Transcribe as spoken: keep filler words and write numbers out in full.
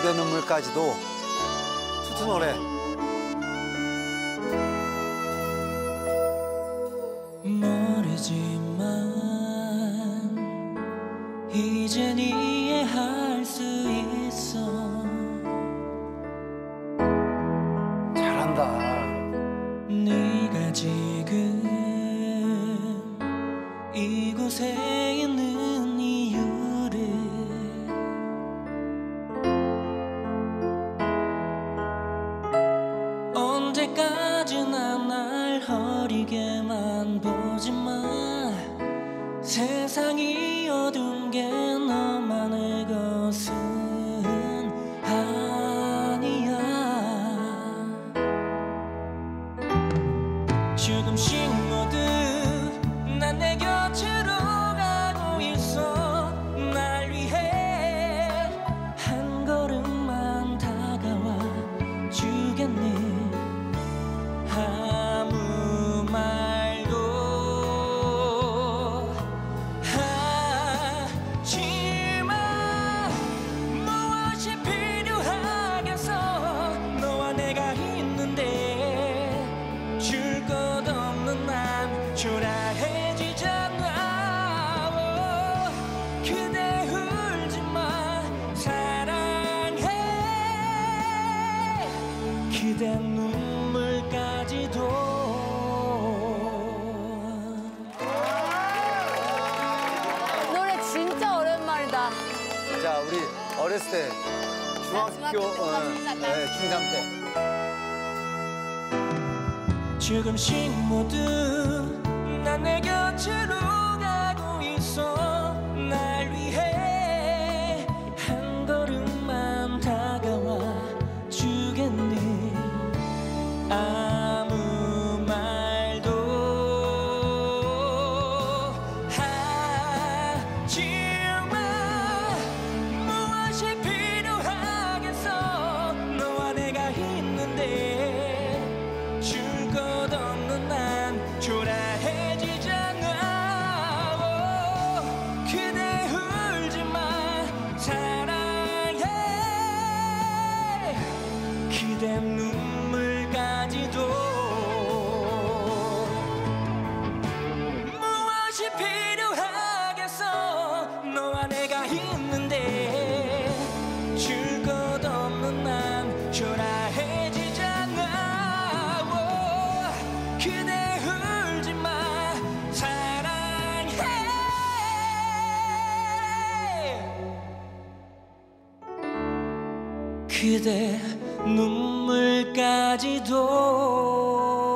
그대 눈물까지도 투투 노래. 모르지만 이젠 이해할 수 있어. 잘한다. 네가 지금 이곳에 있는 이유를 언제까지나 날 어리게만 보지만 세상이 어두운 게 너만의 것은 아니야. 조금씩 모두 난 내 곁으로 가고 있어. 날 위해 한 걸음만 다가와 주겠니? 아무 말도 하지마. 무엇이 필요하겠어. 너와 내가 있는데 줄 것 없는 난 초라해지잖아. 그대 울지마. 사랑해. 그대 눈물까지도. 노래 진짜 오랜만이다. 자, 우리 어렸을 때 중학교, 중학교 때, 어, 중삼 때. 네, 중삼 때. 조금씩 모두 난 내 곁으로 가고 있어. 날 위해 한 걸음만 다가와 주겠니? 아무 말도 하지마. 무엇이 필요하겠어. 너와 내가 있는데 줄 것 없는 난 초라해지잖아. 그대 울지마. 사랑해. 그대 눈물까지도. 무엇이 필요하겠어. 너와 내가 있는데 줄 것 없는 난 초라해지잖아. 그대 울지마. 사랑해. 그대 눈물까지도.